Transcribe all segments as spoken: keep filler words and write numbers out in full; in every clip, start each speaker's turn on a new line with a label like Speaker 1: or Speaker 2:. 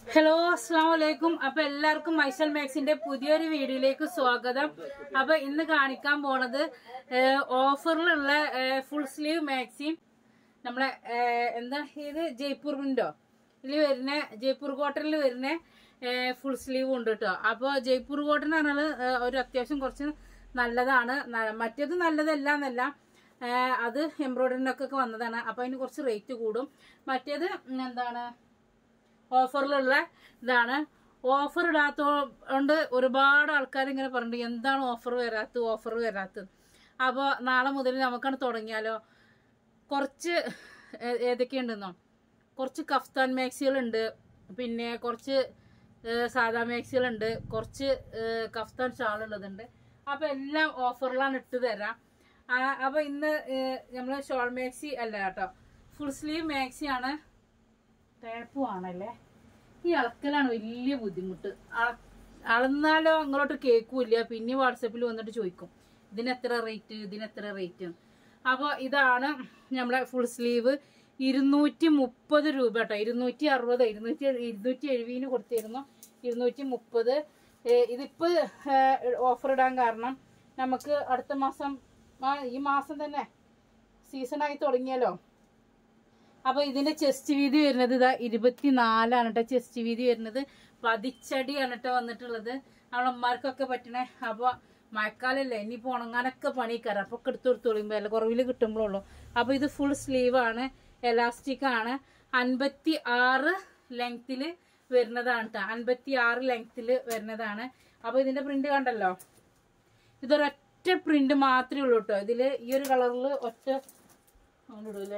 Speaker 1: Hello അസ്സലാമു അലൈക്കും. അപ്പൊ എല്ലാവർക്കും മൈസൽ മാക്സിന്റെ പുതിയൊരു വീഡിയോയിലേക്ക് സ്വാഗതം. അപ്പൊ ഇന്ന് കാണിക്കാൻ പോണത് ഓഫറിലുള്ള ഫുൾ സ്ലീവ് മാക്സി നമ്മളെ എന്താ ഇത് ജയ്പൂർ പ്രിന്റോ ഇതിൽ വരുന്ന ജയ്പൂർ കോട്ടണിൽ വരുന്ന ഫുൾ സ്ലീവ് ഉണ്ട് കേട്ടോ. അപ്പൊ ജയ്പൂർ കോട്ടൺ പറഞ്ഞാൽ ഒരു അത്യാവശ്യം കുറച്ച് നല്ലതാണ്. മറ്റേത് നല്ലതല്ല എന്നല്ല, അത് എംബ്രോയിഡറിനൊക്കെ വന്നതാണ്. അപ്പൊ അതിന് കുറച്ച് റേറ്റ് കൂടും. മറ്റേത് എന്താണ് ഓഫറിലുള്ള ഇതാണ്. ഓഫർ ഇടാത്തോണ്ട് ഒരുപാട് ആൾക്കാർ ഇങ്ങനെ പറഞ്ഞു എന്താണ് ഓഫർ വരാത്തത് ഓഫർ വരാത്തത്. അപ്പോൾ നാളെ മുതൽ നമുക്കാണ് തുടങ്ങിയാലോ. കുറച്ച് ഏതൊക്കെയുണ്ടെന്നോ, കുറച്ച് കഫ്താൻ മാക്സികളുണ്ട്, പിന്നെ കുറച്ച് സാധാ മാക്സികളുണ്ട്, കുറച്ച് കഫ്താൻ ഷാൾ ഉള്ളതുണ്ട്. അപ്പോൾ എല്ലാം ഓഫറിലാണ് ഇട്ട് തരാം. അപ്പോൾ ഇന്ന് നമ്മൾ ഷോൾ മാക്സി അല്ല കേട്ടോ, ഫുൾ സ്ലീവ് മാക്സിയാണ്. ടേപ്പും ആണല്ലേ. ഈ അളക്കലാണ് വലിയ ബുദ്ധിമുട്ട്. അളന്നാലോ അങ്ങോട്ട് കേൾക്കൂല. പിന്നെ വാട്സപ്പിൽ വന്നിട്ട് ചോദിക്കും ഇതിന് എത്ര റേറ്റ് ഇതിന് എത്ര റേറ്റ്. അപ്പോൾ ഇതാണ് നമ്മളെ ഫുൾ സ്ലീവ്. ഇരുന്നൂറ്റി മുപ്പത് രൂപ കേട്ടോ. ഇരുന്നൂറ്റി അറുപത് ഇരുന്നൂറ്റി ഇരുന്നൂറ്റി എഴുപതിന് കൊടുത്തിരുന്നു. ഇരുന്നൂറ്റി മുപ്പത്. ഇതിപ്പോൾ ഓഫർ ഇടാൻ കാരണം നമുക്ക് അടുത്ത മാസം ഈ മാസം തന്നെ സീസണായി തുടങ്ങിയല്ലോ. അപ്പൊ ഇതിന്റെ ചെസ്റ്റ് വീതി വരുന്നത് ഇതാ ഇരുപത്തിനാലാണ് കേട്ടോ. ചെസ്റ്റ് വീതി വരുന്നത് പതിച്ചടിയാണ് കേട്ടോ വന്നിട്ടുള്ളത്. നമ്മളമ്മമാർക്കൊക്കെ പറ്റണേ. അപ്പൊ മഴക്കാലല്ലേ, ഇനിയിപ്പോ ഉണങ്ങാനൊക്കെ പണിക്കാറ്. അപ്പൊ ഒക്കെ എടുത്തു കൊടുത്തോളും, വില കുറവിൽ കിട്ടുമ്പോഴുള്ളൂ. അപ്പൊ ഇത് ഫുൾ സ്ലീവ് ആണ്, എലാസ്റ്റിക് ആണ്. അൻപത്തി ആറ് ലെങ്തില് വരുന്നതാണ് കേട്ടോ. അൻപത്തി ആറ് ലെങ്തില് വരുന്നതാണ്. അപ്പൊ ഇതിന്റെ പ്രിന്റ് കണ്ടല്ലോ, ഇതൊരൊറ്റ പ്രിന്റ് മാത്രമേ ഉള്ളൂ കേട്ടോ. ഇതില് ഈ ഒരു കളറിൽ ഒറ്റ അങ്ങനെ ഇടൂല്ലേ.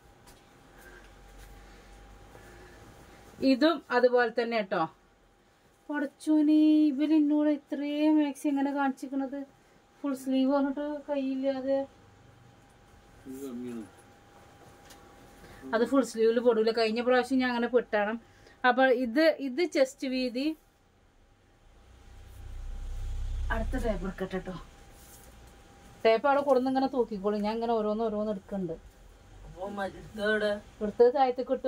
Speaker 1: ഇതും അതുപോലെ തന്നെ കേട്ടോ. പഠിച്ചോനെ, ഇവര് എന്നോട് ഇത്രയും മാക്സി എങ്ങനെ കാണിച്ചിരിക്കണത്. ഫുൾ സ്ലീവ് പറഞ്ഞിട്ട് കയ്യില്ലാതെ. അത് ഫുൾ സ്ലീവില് പൊടൂല. കഴിഞ്ഞ പ്രാവശ്യം ഞാൻ അങ്ങനെ പെട്ടാണ്. അപ്പൊ ഇത് ഇത് ചെസ്റ്റ് വീതി. അടുത്ത ടേപ്പ് എടുക്കട്ടെ കേട്ടോ. ടേപ്പ് അവിടെ കൊടുന്ന് ഇങ്ങനെ തൂക്കിക്കോളും. ഞാൻ ഇങ്ങനെ ഓരോന്ന് ഓരോന്ന് എടുക്കുന്നുണ്ട്. എടുത്തത് താഴത്ത് കിട്ടു.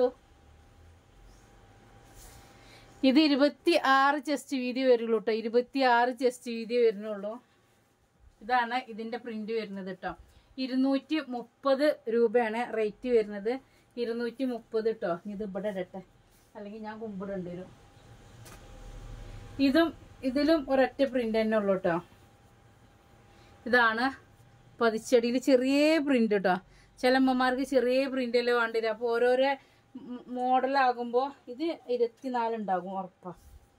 Speaker 1: ഇത് ഇരുപത്തി ആറ് ചെസ്റ്റ് വീതി വരുള്ളൂ കേട്ടോ. ഇരുപത്തി ആറ് ചെസ്റ്റ് വീതി വരുന്നുള്ളൂ. ഇതാണ് ഇതിന്റെ പ്രിന്റ് വരുന്നത് കേട്ടോ. ഇരുന്നൂറ്റി മുപ്പത് രൂപയാണ് റേറ്റ് വരുന്നത്. ഇരുന്നൂറ്റി മുപ്പത് കേട്ടോ. ഇത് ഇവിടെ ഇടട്ടെ, അല്ലെങ്കിൽ ഞാൻ കുമ്പിടേണ്ടി വരും. ഇതും ഇതിലും ഒരൊറ്റ പ്രിന്റ് തന്നെ ഉള്ളു കേട്ടോ. ഇതാണ് പതിച്ചടിയിൽ ചെറിയ പ്രിന്റ് കേട്ടോ. ചില അമ്മമാർക്ക് ചെറിയ പ്രിന്റ് അല്ലേ വേണ്ടില്ല. അപ്പൊ ഓരോരോ മോഡലാകുമ്പോ ഇത് ഇരുപത്തിനാല് ഉണ്ടാകും ഉറപ്പാ.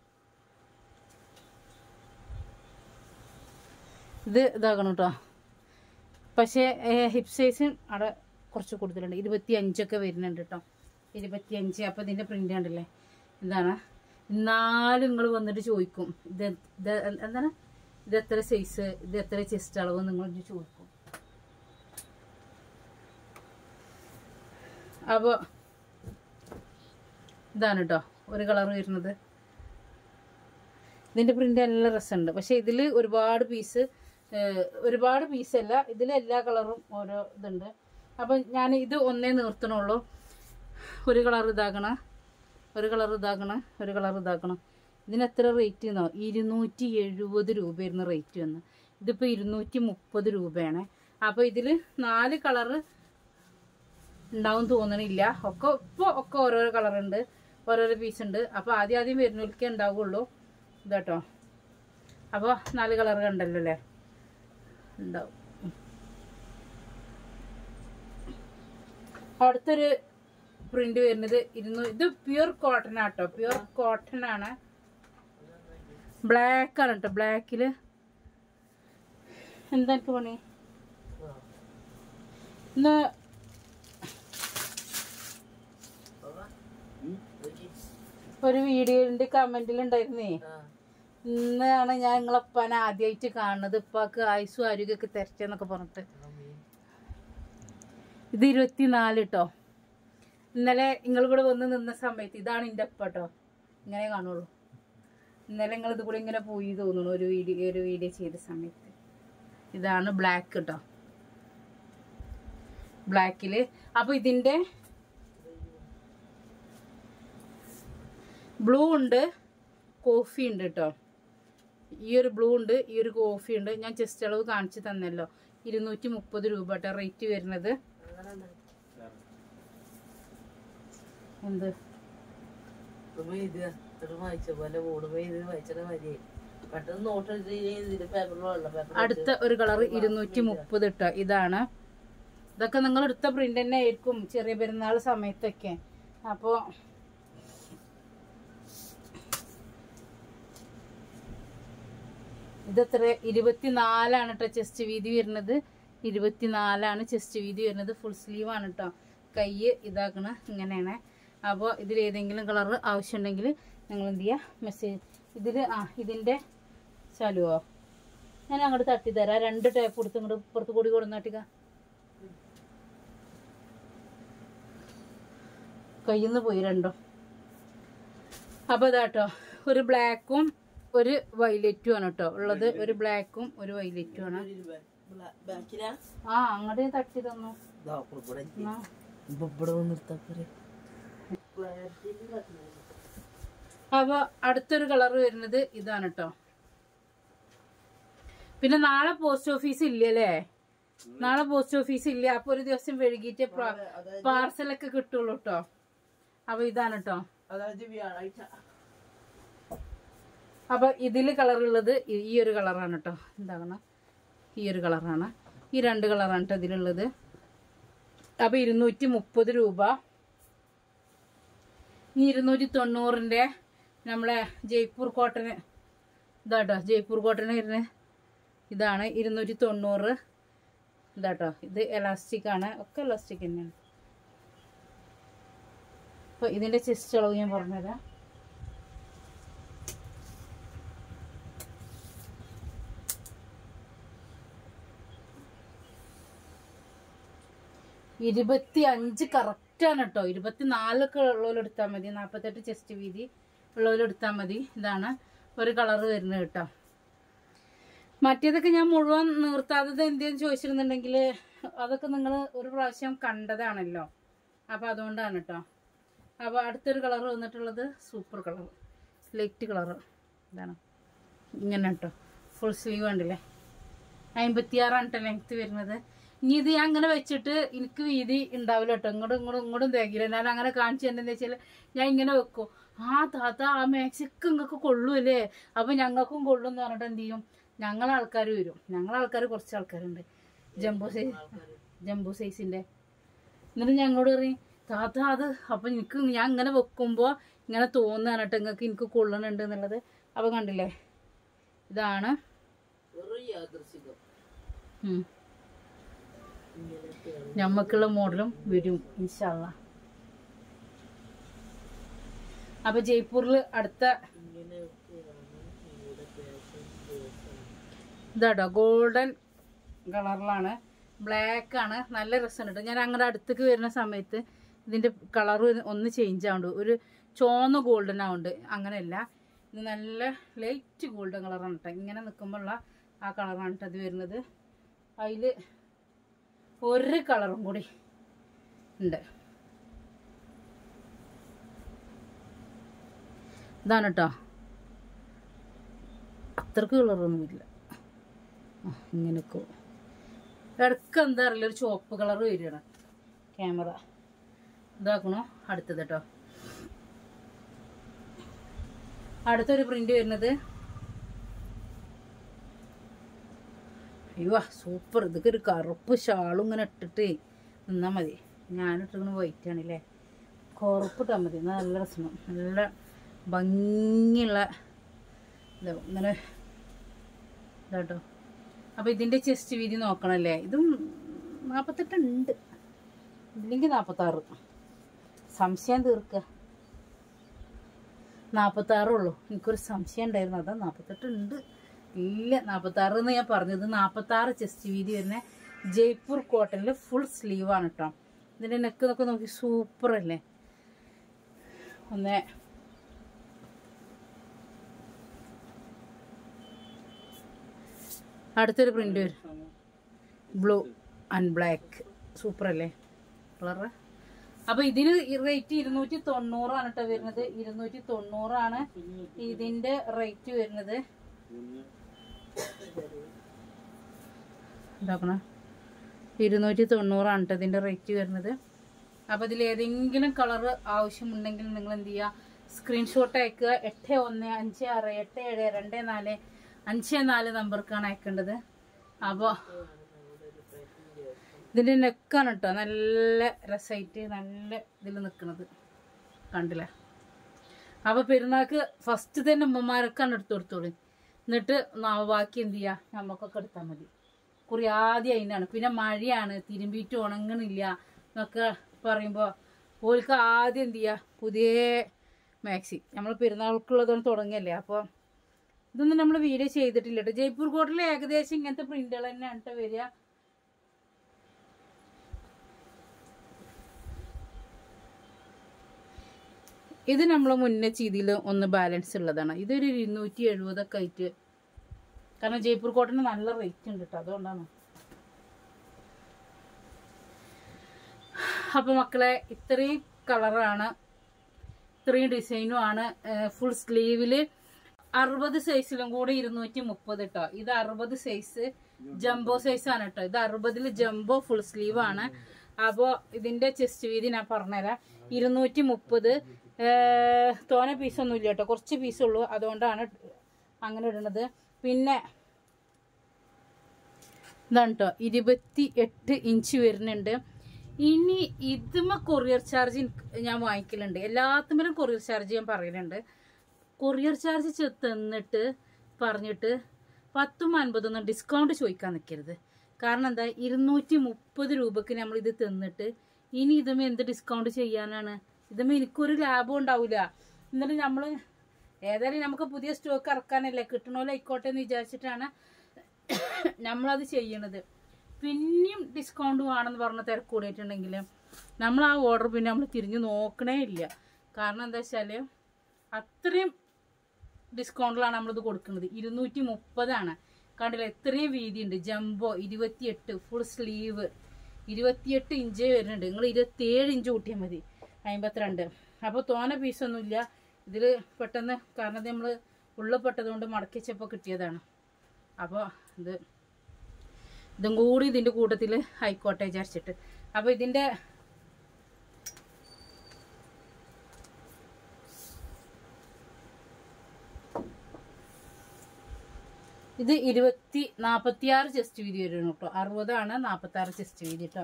Speaker 1: ഇത് ഇതാകണം കേട്ടോ. പക്ഷെ ഹിപ്പ് സൈസ് അവിടെ കുറച്ച് കൂടുതലുണ്ട്. ഇരുപത്തി അഞ്ചൊക്കെ വരുന്നുണ്ട് കേട്ടോ. ഇരുപത്തി അഞ്ച്. അപ്പൊ ഇതിന്റെ പ്രിന്റ് കണ്ടില്ലേ. എന്താണ്, എന്നാലും നിങ്ങൾ വന്നിട്ട് ചോദിക്കും ഇത് ഇത് എന്താണ്, ഇത് എത്ര സൈസ്, ഇത് എത്ര ചെസ്റ്റ് അളവ് നിങ്ങൾ ചോദിക്കും. അപ്പൊ ഇതാണ് കേട്ടോ ഒരു കളർ വരുന്നത്. ഇതിന്റെ പ്രിന്റ് നല്ല രസമുണ്ട്. പക്ഷെ ഇതിൽ ഒരുപാട് പീസ് ഒരുപാട് പീസല്ല, ഇതിൽ എല്ലാ കളറും ഓരോ ഇതുണ്ട്. അപ്പം ഞാൻ ഇത് ഒന്നേ നിർത്തണുള്ളൂ. ഒരു കളർ ഇതാക്കണം, ഒരു കളർ ഇതാക്കണം, ഒരു കളർ ഇതാക്കണം. ഇതിന് എത്ര റേറ്റ് എന്നോ, ഇരുന്നൂറ്റി എഴുപത് രൂപയായിരുന്നു റേറ്റ് വന്ന്. ഇതിപ്പോൾ ഇരുന്നൂറ്റി മുപ്പത് രൂപയാണ്. അപ്പോൾ ഇതിൽ നാല് കളറ് ഉണ്ടാവും തോന്നണില്ല. ഒക്കെ ഇപ്പോൾ ഒക്കെ ഓരോരോ കളറുണ്ട്, ഓരോരോ പീസ് ഉണ്ട്. അപ്പോൾ ആദ്യം ആദ്യം വരുന്നവർക്കേ ഉണ്ടാവുള്ളൂ ഇതാട്ടോ. അപ്പോൾ നാല് കളർ കണ്ടല്ലോ അല്ലേ, ഉണ്ടാവും. അടുത്തൊരു പ്രിന്റ് വരുന്നത് ഇരുന്നൂ ഇത് പ്യുർ കോട്ടൺ ആട്ടോ. പ്യുർ കോട്ടൺ ആണ്. ബ്ലാക്ക് ആണ് കേട്ടോ. ബ്ലാക്കില് എന്താ എനിക്ക് പണി ഇന്ന് ഒരു വീഡിയോന്റെ കമന്റിൽ ഉണ്ടായിരുന്നേ. ഇന്നാണ് ഞാൻ നിങ്ങളപ്പാനെ ആദ്യമായിട്ട് കാണുന്നത്. ഇപ്പാക്ക് ആയുസ്സും ആരോഗ്യമൊക്കെ തരച്ചെന്നൊക്കെ പറഞ്ഞിട്ട്. ഇത് ഇരുപത്തിനാല് കേട്ടോ. ഇന്നലെ നിങ്ങൾ ഇവിടെ വന്ന് നിന്ന സമയത്ത് ഇതാണ് എൻ്റെ അപ്പ കേട്ടോ. ഇങ്ങനെ കാണുള്ളൂ. ഇന്നലെ നിങ്ങൾ ഇത് കൂടെ ഇങ്ങനെ പോയി തോന്നുന്നു ഒരു വീഡിയോ ഒരു വീഡിയോ ചെയ്ത സമയത്ത്. ഇതാണ് ബ്ലാക്ക് കേട്ടോ. ബ്ലാക്കില്. അപ്പൊ ഇതിന്റെ ബ്ലൂ ഉണ്ട്, കോഫി ഉണ്ട് കേട്ടോ. ഈ ഒരു ബ്ലൂ ഉണ്ട്, ഈ ഒരു കോഫി ഉണ്ട്. ഞാൻ ചെസ്റ്റ് അളവ് കാണിച്ചു തന്നല്ലോ. ഇരുന്നൂറ്റി മുപ്പത് രൂപ കേട്ടോ റേറ്റ് വരുന്നത്. എന്ത് അടുത്ത ഒരു കളർ ഇരുന്നൂറ്റി മുപ്പത് ഇട്ടോ. ഇതാണ്. ഇതൊക്കെ നിങ്ങൾ എടുത്ത പ്രിന്റ് തന്നെ ആയിരിക്കും ചെറിയ പെരുന്നാൾ സമയത്തൊക്കെ. അപ്പോ ഇതെത്ര? ഇരുപത്തിനാലാണ് കേട്ടോ ചെസ്റ്റ് വീതി വരുന്നത്. ഇരുപത്തിനാലാണ് ചെസ്റ്റ് വീതി വരുന്നത്. ഫുൾ സ്ലീവ് ആണ് കേട്ടോ. കൈ ഇതാക്കണ ഇങ്ങനെയാണ്. അപ്പോൾ ഇതിലേതെങ്കിലും കളർ ആവശ്യമുണ്ടെങ്കിൽ നിങ്ങൾ എന്ത് ചെയ്യുക, മെസ്സേജ് ഇതിൽ ആ ഇതിൻ്റെ ചലുവോ ഞാൻ അങ്ങോട്ട് തട്ടിത്തരാം. രണ്ട് ടേപ്പ് കൊടുത്ത് ഇങ്ങോട്ട് പുറത്ത് കൂടി കൊടുന്നാട്ടിക്ക. കയ്യിൽ നിന്ന് പോയി രണ്ടും. അപ്പോൾ ഇതാട്ടോ ഒരു ബ്ലാക്കും ഒരു വൈലറ്റും ആണ് കേട്ടോ ഉള്ളത്. ഒരു ബ്ലാക്കും ഒരു വൈലറ്റും ആണ്. ആ അങ്ങോട്ട് തട്ടി തന്നു. അപ്പൊ അടുത്തൊരു കളർ വരുന്നത് ഇതാണ് കേട്ടോ. പിന്നെ നാളെ പോസ്റ്റ് ഓഫീസ് ഇല്ലല്ലേ? നാളെ പോസ്റ്റ് ഓഫീസ് ഇല്ല. അപ്പൊ ഒരു ദിവസം വൈകിട്ട് പാർസലൊക്കെ കിട്ടുള്ളൂ കേട്ടോ. അപ്പൊ ഇതാണ് കേട്ടോ. അപ്പൊ ഇതില് കളർ ഉള്ളത് ഈ ഒരു കളറാണ് കേട്ടോ. എന്താണ് ഈ ഒരു കളറാണ്. ഈ രണ്ട് കളറാണ് കേട്ടോ ഇതിലുള്ളത്. അപ്പൊ ഇരുന്നൂറ്റി മുപ്പത് രൂപ. ഈ ഇരുന്നൂറ്റി തൊണ്ണൂറിന്റെ നമ്മളെ ജയ്പൂർ കോട്ടന് ഇതാട്ടോ. ജയ്പൂർ കോട്ടന് വരുന്നത് ഇതാണ്. ഇരുന്നൂറ്റി തൊണ്ണൂറ് ഇതാട്ടോ. ഇത് എലാസ്റ്റിക് ആണ്. ഒക്കെ എലാസ്റ്റിക് തന്നെയാണ്. അപ്പൊ ഇതിന്റെ ചെസ്റ്റ് അളവ് ഞാൻ പറഞ്ഞുതരാം. ഇരുപത്തി അഞ്ച് കറക്റ്റാണ് കേട്ടോ. ഇരുപത്തിനാലൊക്കെ ഉള്ളവരെടുത്താൽ മതി. നാൽപ്പത്തെട്ട് ചെസ്റ്റ് വീതി ഉള്ളവരെടുത്താൽ മതി. ഇതാണ് ഒരു കളറ് വരുന്നത് കേട്ടോ. മറ്റേതൊക്കെ ഞാൻ മുഴുവൻ നിർത്താത്തത് എന്തെന്ന് ചോദിച്ചിരുന്നുണ്ടെങ്കിൽ അതൊക്കെ നിങ്ങൾ ഒരു പ്രാവശ്യം കണ്ടതാണല്ലോ. അപ്പം അതുകൊണ്ടാണ് കേട്ടോ. അപ്പോൾ അടുത്തൊരു കളർ വന്നിട്ടുള്ളത് സൂപ്പർ കളർ, ലൈറ്റ് കളറ്. ഇതാണ് ഇങ്ങനെ കേട്ടോ. ഫുൾ സ്ലീവ് ഉണ്ടല്ലേ. അമ്പത്തിയാറാണ് കേട്ടോ ലെങ്ത്ത് വരുന്നത്. ഇനി ഇത് ഞാൻ അങ്ങനെ വെച്ചിട്ട് എനിക്ക് വീതി ഉണ്ടാവില്ല കേട്ടോ. ഇങ്ങോട്ടും ഇങ്ങോട്ടും ഇങ്ങോട്ടും തേക്കില്ല. ഞാൻ അങ്ങനെ കാണിച്ചു തന്നെന്ന് വെച്ചാൽ ഞാൻ ഇങ്ങനെ വെക്കും. ആ താത്ത ആ മാക്സിക്ക് നിങ്ങൾക്ക് കൊള്ളൂല്ലേ, അപ്പം ഞങ്ങൾക്കും കൊള്ളും എന്ന് പറഞ്ഞിട്ട് എന്ത് ചെയ്യും, ഞങ്ങളെ ആൾക്കാർ വരും. ഞങ്ങളെ ആൾക്കാർ കുറച്ച് ആൾക്കാരുണ്ട് ജംബോ സൈസ് ജംബോ സൈസിൻ്റെ. എന്നിട്ട് ഞങ്ങളോട് പറയും താത്ത അത് അപ്പം എനിക്ക് ഞാൻ ഇങ്ങനെ വെക്കുമ്പോൾ ഇങ്ങനെ തോന്നുകയാണ് കേട്ടോ നിങ്ങൾക്ക് എനിക്ക് കൊള്ളണുണ്ട് എന്നുള്ളത്. അപ്പം കണ്ടില്ലേ ഇതാണ്. ഞമ്മക്കുള്ള മോഡലും വരും ഇൻഷാ അല്ലാഹ്. അപ്പൊ ജയ്പൂരിൽ അടുത്ത ഇതാട്ടോ ഗോൾഡൻ കളറിലാണ്. ബ്ലാക്ക് ആണ്. നല്ല രസമുണ്ട് കേട്ടോ. ഞാൻ അങ്ങനെ അടുത്തേക്ക് വരുന്ന സമയത്ത് ഇതിന്റെ കളർ ഒന്ന് ചേഞ്ച് ആവുന്നുണ്ട്. ഒരു ചോന്ന ഗോൾഡൻ ആവുന്നുണ്ട്. അങ്ങനെയല്ല, ഇത് നല്ല ലൈറ്റ് ഗോൾഡൻ കളറാണ് കേട്ടോ. ഇങ്ങനെ നിൽക്കുമ്പോഴുള്ള ആ കളറാണ് കേട്ടോ അത് വരുന്നത്. അതിൽ ഒരു കളറും കൂടി ഉണ്ട്. ഇതാണ് കേട്ടോ. അത്രക്ക് കളറൊന്നുമില്ല. ഇങ്ങനെയൊക്കെ ഇടയ്ക്ക് എന്താ അറിയില്ല ഒരു ചുവപ്പ് കളർ വരികയാണ്. ക്യാമറ ഇതാക്കണോ. അടുത്തത് കേട്ടോ. അടുത്തൊരു പ്രിന്റ് വരുന്നത് അയ്യോ സൂപ്പർ. ഇതൊക്കെ ഒരു കറുപ്പ് ഷാളും ഇങ്ങനെ ഇട്ടിട്ട് നിന്നാൽ മതി. ഞാനിട്ടിങ്ങനെ വൈറ്റ് ആണല്ലേ. കറുപ്പ് ഇട്ടാൽ മതി. നല്ല രസം, നല്ല ഭംഗിയുള്ള ഇതാ ഇങ്ങനെ ഇതാട്ടോ. അപ്പോൾ ഇതിൻ്റെ ചെസ്റ്റ് വീതി നോക്കണമല്ലേ. ഇതും നാൽപ്പത്തെട്ട് ഉണ്ട്, ഇല്ലെങ്കിൽ നാൽപ്പത്താറ്. സംശയം തീർക്കുക. നാൽപ്പത്താറുള്ളൂ. എനിക്കൊരു സംശയം ഉണ്ടായിരുന്നു, അതാ നാൽപ്പത്തെട്ട് ഉണ്ട്. ഇല്ല നാൽപ്പത്താറ് എന്ന് ഞാൻ പറഞ്ഞത്. നാൽപ്പത്താറ് ചെസ്റ്റ് വീതി വരുന്ന ജയ്പൂർ കോട്ടണിൽ ഫുൾ സ്ലീവ് ആണ് കേട്ടോ. ഇതിൻ്റെ നെക്ക് നോക്കി നോക്കി സൂപ്പർ അല്ലേ. ഒന്ന് അടുത്തൊരു പ്രിന്റ് വരും ബ്ലൂ ആൻഡ് ബ്ലാക്ക്. സൂപ്പർ അല്ലേ കളറ്. അപ്പൊ ഇതിന് റേറ്റ് ഇരുന്നൂറ്റി തൊണ്ണൂറാണ് കേട്ടോ വരുന്നത്. ഇരുന്നൂറ്റി തൊണ്ണൂറാണ് ഇതിന്റെ റേറ്റ് വരുന്നത്. എന്താക്കണ ഇരുന്നൂറ്റി തൊണ്ണൂറാണ് കേട്ടോ ഇതിന്റെ റേറ്റ് വരുന്നത്. അപ്പൊ ഇതിൽ ഏതെങ്കിലും കളറ് ആവശ്യമുണ്ടെങ്കിൽ നിങ്ങൾ എന്ത് ചെയ്യുക, സ്ക്രീൻഷോട്ട് അയക്കുക. എട്ട് ഒന്ന് അഞ്ച് ആറ് എട്ട് ഏഴ് രണ്ട് നാല് അഞ്ച് നാല് നമ്പർക്കാണ് അയക്കേണ്ടത്. അപ്പോൾ ഇതിന്റെ നെക്കാണ് കേട്ടോ നല്ല രസമായിട്ട് നല്ല ഇതിൽ നിൽക്കുന്നത് കണ്ടില്ലേ. അപ്പൊ പെരുന്നാൾക്ക് ഫസ്റ്റ് തന്നെ ഉമ്മമാരൊക്കെയാണ് എടുത്തു കൊടുത്തോളൂ. എന്നിട്ട് ബാക്കി എന്ത് ചെയ്യുക, നമുക്കൊക്കെ എടുത്താൽ മതി. കുറി ആദ്യം അതിനാണ്. പിന്നെ മഴയാണ്, തിരുമ്പിയിട്ട് ഉണങ്ങണില്ല എന്നൊക്കെ പറയുമ്പോൾ ഓൾക്ക് ആദ്യം എന്ത് ചെയ്യുക, പുതിയ മാക്സി നമ്മൾ പെരുന്നാൾക്കുള്ളതൊന്നും തുടങ്ങിയല്ലേ. അപ്പോൾ ഇതൊന്നും നമ്മൾ വീഡിയോ ചെയ്തിട്ടില്ല കേട്ടോ. ജയ്പൂർ കോട്ടിൽ ഏകദേശം ഇങ്ങനത്തെ പ്രിന്റുകൾ തന്നെയാണ് കേട്ടോ വരിക. ഇത് നമ്മൾ മുന്നേ ചെയ്തിൽ ഒന്ന് ബാലൻസ് ഉള്ളതാണ്. ഇതൊരു ഇരുന്നൂറ്റി എഴുപതൊക്കെ ആയിട്ട്, കാരണം ജയ്പൂർ കോട്ടന് നല്ല റേറ്റ് ഉണ്ട് കേട്ടോ, അതുകൊണ്ടാണ്. അപ്പൊ മക്കളെ ഇത്രയും കളറാണ്, ഇത്രയും ഡിസൈനും ആണ്. ഫുൾ സ്ലീവില് അറുപത് സൈസിലും കൂടി ഇരുന്നൂറ്റി മുപ്പത് കേട്ടോ. ഇത് അറുപത് സൈസ് ജംബോ സൈസ് ആണ് കേട്ടോ. ഇത് അറുപതില് ജംബോ ഫുൾ സ്ലീവ് ആണ്. അപ്പോ ഇതിന്റെ ചെസ്റ്റ് വീതി ഞാൻ പറഞ്ഞുതരാം. ഇരുന്നൂറ്റി മുപ്പത് തോന പീസൊന്നും ഇല്ല കേട്ടോ, കുറച്ച് പീസുള്ളൂ, അതുകൊണ്ടാണ് അങ്ങനെ ഇടുന്നത്. പിന്നെ ഇതാണ് കേട്ടോ, ഇരുപത്തി എട്ട് ഇഞ്ച് വരുന്നുണ്ട്. ഇനി ഇതുമ്മ കൊറിയർ ചാർജ് ഞാൻ വാങ്ങിക്കലുണ്ട്, എല്ലാത്തുമ്മലും കൊറിയർ ചാർജ് ഞാൻ പറയലുണ്ട്. കൊറിയർ ചാർജ് തന്നിട്ട് പറഞ്ഞിട്ട് പത്തും അൻപതൊന്നും ഡിസ്കൗണ്ട് ചോദിക്കാൻ നിൽക്കരുത്. കാരണം എന്താ, ഇരുന്നൂറ്റി മുപ്പത് രൂപക്ക് നമ്മൾ ഇത് തന്നിട്ട് ഇനി ഇതുമ്മ എന്ത് ഡിസ്കൗണ്ട് ചെയ്യാനാണ്? ഇതുമ്മ എനിക്കൊരു ലാഭം ഉണ്ടാവില്ല. എന്നിട്ട് നമ്മൾ ഏതായാലും നമുക്ക് പുതിയ സ്റ്റോക്ക് ഇറക്കാനല്ലേ, കിട്ടണമല്ലോ ആയിക്കോട്ടെ എന്ന് വിചാരിച്ചിട്ടാണ് നമ്മളത് ചെയ്യണത്. പിന്നെയും ഡിസ്കൗണ്ട് വേണമെന്ന് പറഞ്ഞ തിരക്ക് കൂടിയിട്ടുണ്ടെങ്കിൽ നമ്മൾ ആ ഓർഡർ പിന്നെ നമ്മൾ തിരിഞ്ഞു നോക്കണേ ഇല്ല. കാരണം എന്താ വെച്ചാൽ അത്രയും ഡിസ്കൗണ്ടിലാണ് നമ്മളിത് കൊടുക്കുന്നത്. ഇരുന്നൂറ്റി മുപ്പതാണ് കണ്ടില്ല, എത്രയും വീതി ഉണ്ട്. ജംബോ ഇരുപത്തിയെട്ട് ഫുൾ സ്ലീവ് ഇരുപത്തിയെട്ട് ഇഞ്ച് വരുന്നുണ്ട്. നിങ്ങൾ ഇരുപത്തിയേഴ് ഇഞ്ച് കൂട്ടിയാൽ മതി, അമ്പത്തിരണ്ട്. അപ്പോൾ തോന പീസൊന്നുമില്ല ഇതിൽ പെട്ടെന്ന്, കാരണം നമ്മൾ ഉള്ളപ്പെട്ടത് കൊണ്ട് മടക്കി വെച്ചപ്പോൾ കിട്ടിയതാണ്. അപ്പോൾ ഇത് ഇതും കൂടി ഇതിൻ്റെ കൂട്ടത്തിൽ ആയിക്കോട്ടെ വിചാരിച്ചിട്ട്. അപ്പോൾ ഇതിൻ്റെ ഇത് ഇരുപത്തി നാൽപ്പത്തിയാറ് ചെസ്റ്റ് വീതി വരുന്നു കേട്ടോ. അറുപതാണ് നാൽപ്പത്തി ആറ് ചെസ്റ്റ് വീതി കേട്ടോ.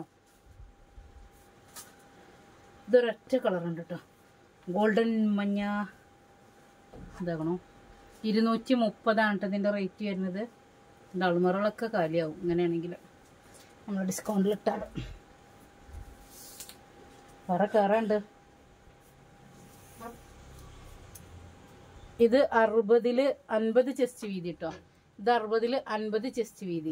Speaker 1: ഇതൊരൊറ്റ കളറുണ്ട് കേട്ടോ, ഗോൾഡൻ മഞ്ഞ. ഇതാകണോ, ഇരുന്നൂറ്റി മുപ്പതാണ് കേട്ടോ ഇതിൻ്റെ റേറ്റ് വരുന്നത്. ഡൾമറുകളൊക്കെ കാലിയാവും ഇങ്ങനെയാണെങ്കിൽ നമ്മൾ ഡിസ്കൗണ്ടിൽ ഇട്ടാൽ. വേറെ കയറുണ്ട്. ഇത് അറുപതില് അൻപത് ചെസ്റ്റ് വീതി കേട്ടോ. ഇത് അറുപതില് അൻപത് ചെസ്റ്റ് വീതി.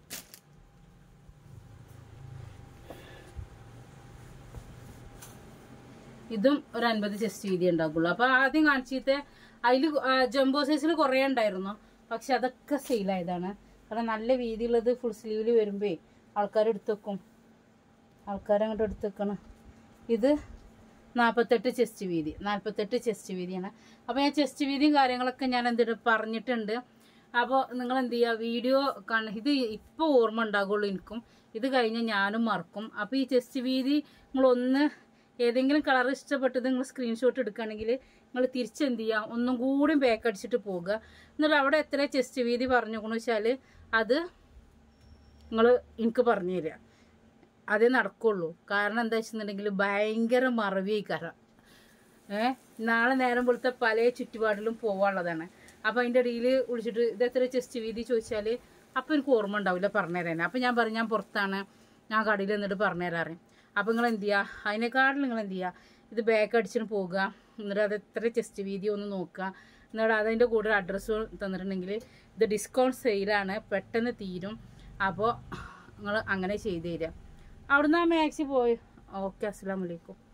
Speaker 1: ഇതും ഒരു അൻപത് ചെസ്റ്റ് വീതി ഉണ്ടാകുള്ളൂ. അപ്പൊ ആദ്യം കാണിച്ചിട്ട് അതിൽ ജംബോ സൈസിൽ കുറേ ഉണ്ടായിരുന്നു, പക്ഷെ അതൊക്കെ സെയിലായതാണ്. കാരണം നല്ല വീതിയുള്ളത് ഫുൾ സ്ലീവിൽ വരുമ്പേ ആൾക്കാർ എടുത്തു വെക്കും, ആൾക്കാരങ്ങോട്ട് എടുത്തു വെക്കണം. ഇത് നാൽപ്പത്തെട്ട് ചെസ്റ്റ് വീതി, നാൽപ്പത്തെട്ട് ചെസ്റ്റ് വീതിയാണ്. അപ്പോൾ ഞാൻ ചെസ്റ്റ് വീതിയും കാര്യങ്ങളൊക്കെ ഞാൻ എന്തിട്ട് പറഞ്ഞിട്ടുണ്ട്. അപ്പോൾ നിങ്ങൾ എന്ത് ചെയ്യുക, വീഡിയോ കാണ, ഇത് ഇപ്പോൾ ഓർമ്മ ഉണ്ടാകുള്ളൂ എനിക്കും, ഇത് കഴിഞ്ഞ് ഞാനും മറക്കും. അപ്പോൾ ഈ ചെസ്റ്റ് വീതി നിങ്ങളൊന്ന് ഏതെങ്കിലും കളർ ഇഷ്ടപ്പെട്ടത് നിങ്ങൾ സ്ക്രീൻഷോട്ട് എടുക്കുകയാണെങ്കിൽ നിങ്ങൾ തിരിച്ചെന്ത് ചെയ്യുക, ഒന്നും കൂടി ബാക്ക് അടിച്ചിട്ട് പോകുക. എന്നിട്ട് അവിടെ എത്ര ചെസ്റ്റ് വീതി പറഞ്ഞുകൊണ്ടെന്ന് വെച്ചാൽ അത് നിങ്ങൾ എനിക്ക് പറഞ്ഞു തരിക, അതേ നടക്കുള്ളൂ. കാരണം എന്താ വെച്ചിട്ടുണ്ടെങ്കിൽ ഭയങ്കര മറവിയായിക്കാരം. ഏഹ് നാളെ നേരം പോലത്തെ പല ചുറ്റുപാടിലും പോകാനുള്ളതാണ്. അപ്പം അതിൻ്റെ ഇടയിൽ വിളിച്ചിട്ട് ഇതെത്ര ചെസ്റ്റ് വീതി ചോദിച്ചാൽ അപ്പം എനിക്ക് ഓർമ്മ ഉണ്ടാവില്ല പറഞ്ഞു തരാൻ. അപ്പം ഞാൻ പറയും ഞാൻ പുറത്താണ്, ഞാൻ കടയിൽ എന്നിട്ട് പറഞ്ഞു തരാറ്. അപ്പം നിങ്ങൾ എന്ത് ചെയ്യുക, അതിനേക്കാളും നിങ്ങൾ എന്ത് ചെയ്യുക, ഇത് ബാക്ക് അടിച്ചിട്ട് പോകുക. എന്നിട്ട് അത് എത്ര ചെസ്റ്റ് വീതി ഒന്ന് നോക്കുക. എന്നിട്ട് അതിൻ്റെ കൂടെ അഡ്രസ്സ് തന്നിട്ടുണ്ടെങ്കിൽ ഇത് ഡിസ്കൗണ്ട് സെയിലാണ്, പെട്ടെന്ന് തീരും. അപ്പോൾ നിങ്ങൾ അങ്ങനെ ചെയ്ത് തരിക. അവിടുന്ന് ആ മാക്സി പോയി. ഓക്കെ, അസ്സലാമു അലൈക്കും.